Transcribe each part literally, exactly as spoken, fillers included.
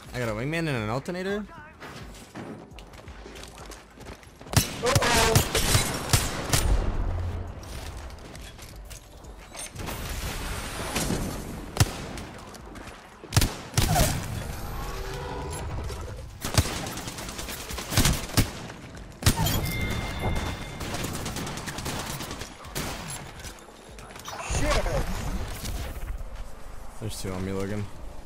I got a wingman and an alternator. There's two on me, Logan.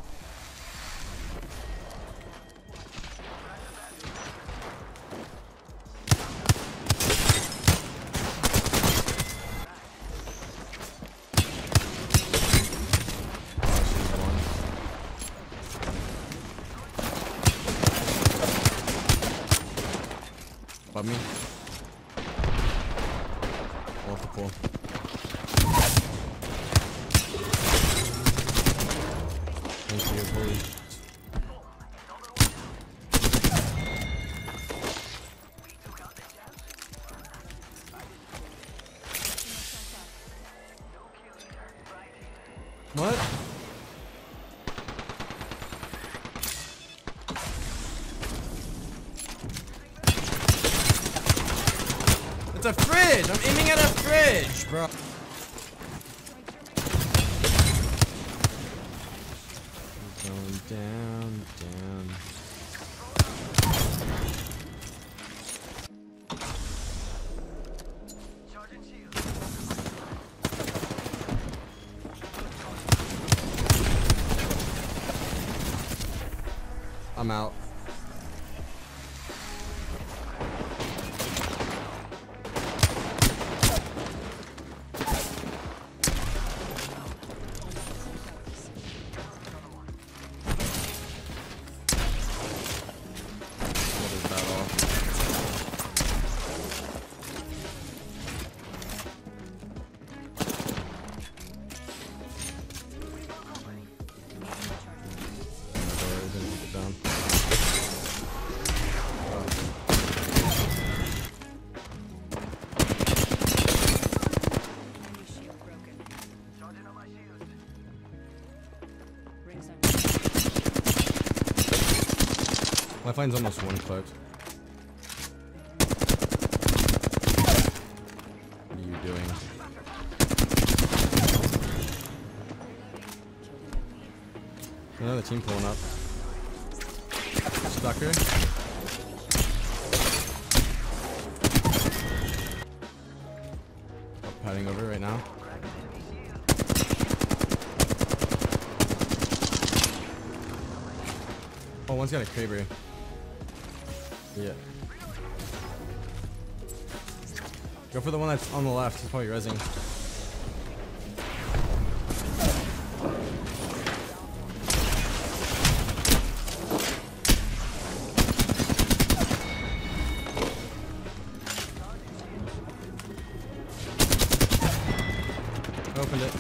Above me. Multiple. Thank you, please. What? It's a fridge! I'm aiming at a fridge, bro. Going down, down. I'm out. My flame's almost one clipped. What are you doing? Another team pulling up. Stucker. Oh, padding over right now. Oh, one's got a Kraber. Yeah. Go for the one that's on the left. He's probably rezzing. I opened it.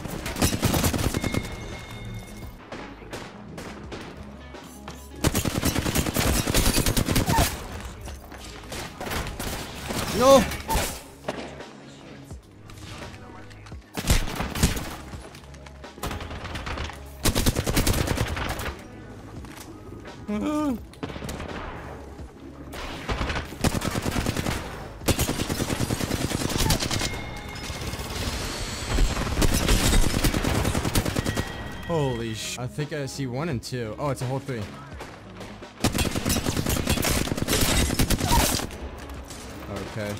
No! Holy sh! I think I see one and two. Oh, it's a whole three. Okay.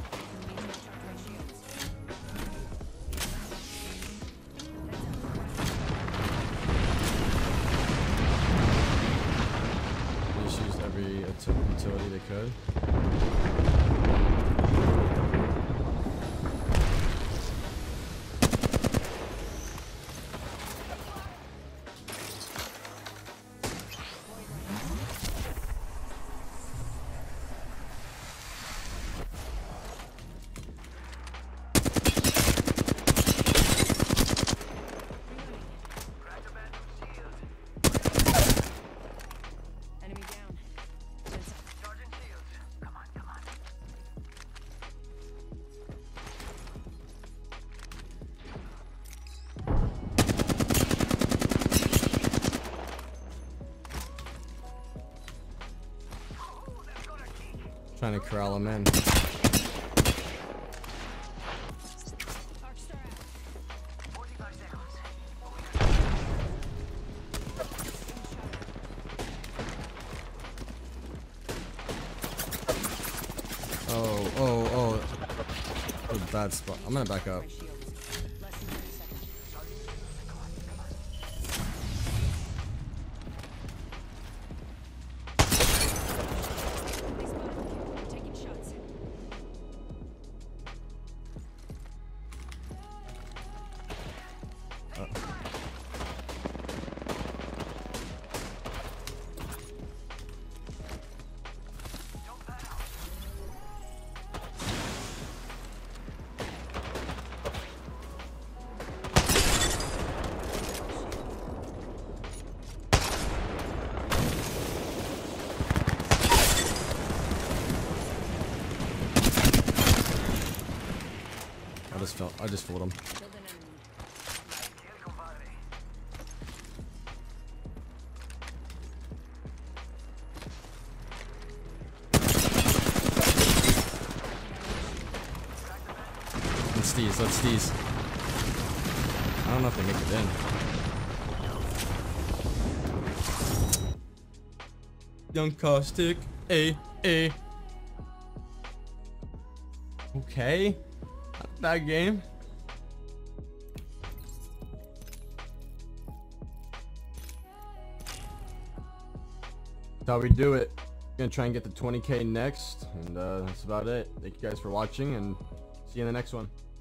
They just used every utility they could. Trying to corral him in. Oh, oh, oh. What a bad spot. I'm gonna back up. I just felt. I just fooled him. Let's tease. Let's tease. I don't know if they make it in. Young Caustic. A A. Okay. That game. That's how we do it. Gonna try and get to twenty K next, and uh, that's about it. Thank you guys for watching, and see you in the next one.